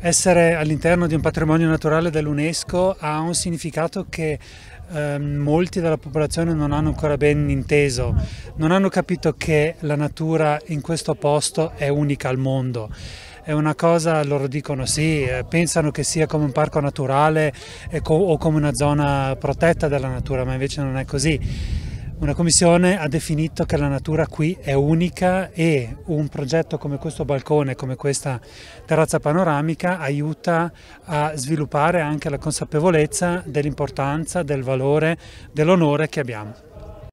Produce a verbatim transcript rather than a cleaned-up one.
Essere all'interno di un patrimonio naturale dell'UNESCO ha un significato che eh, molti della popolazione non hanno ancora ben inteso, non hanno capito che la natura in questo posto è unica al mondo. È una cosa, loro dicono sì, eh, pensano che sia come un parco naturale e co o come una zona protetta della natura, ma invece non è così. Una commissione ha definito che la natura qui è unica e un progetto come questo balcone, come questa terrazza panoramica, aiuta a sviluppare anche la consapevolezza dell'importanza, del valore, dell'onore che abbiamo.